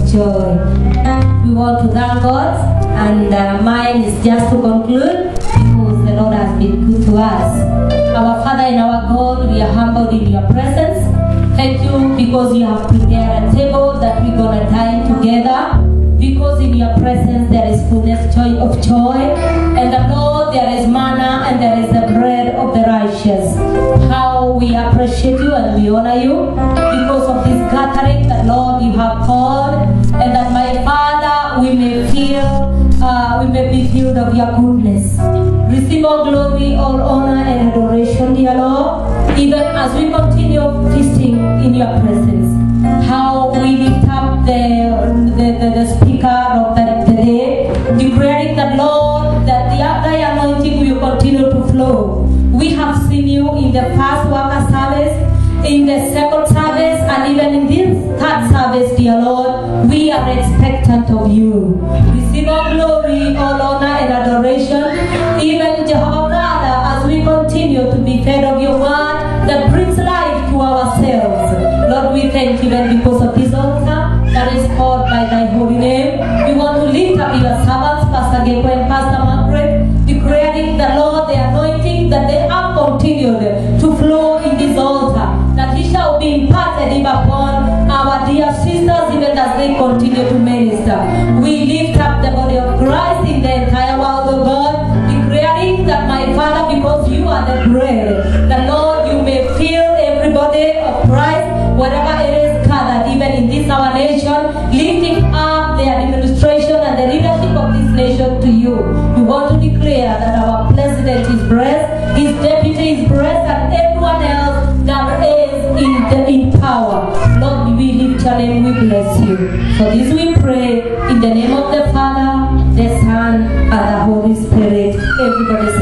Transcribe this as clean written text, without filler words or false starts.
joy. We want to thank God, and mine is just to conclude because the Lord has been good to us. Our Father and our God, we are humbled in your presence. Thank you because you have prepared a table that we're going to dine together. Because in your presence there is fullness of joy. And the Lord, there is manna and there is the bread of the righteous. How we appreciate you and we honor you because of this gathering that, Lord, you have called. And that, my Father, we may be filled of your goodness. Receive all glory, all honor and adoration, dear Lord, even as we continue feasting in your presence. How we lift up the speaker of the day, declaring that, Lord, that thy anointing will continue to flow. We have seen you in the first worker service, in the second service, and even in this third service, dear Lord. We are expectant of you. Receive all glory, all honor and adoration, even Jehovah Father, as we continue to be fed of your word that brings life to ourselves. Lord, we thank you that because of this altar that is called by thy holy name, we want to lift up your servants, Pastor Geko and Pastor Margaret, declaring the Lord, the anointing that they have continued to flow in this altar, that it shall be imparted even upon our dear sisters, even as they continue to minister. We lift up the body of Christ in the entire world of God, declaring that, my Father, because you are the bread, the Lord, you may fill everybody of Christ, wherever it is gathered, even in this our nation, lifting up the administration and the leadership of this nation to you. We want to declare that our president is blessed, his deputy is blessed, and everyone else that is in power. Lord, we lift your name, we bless you. For this we pray in the name of the Father, the Son, and the Holy Spirit. Everybody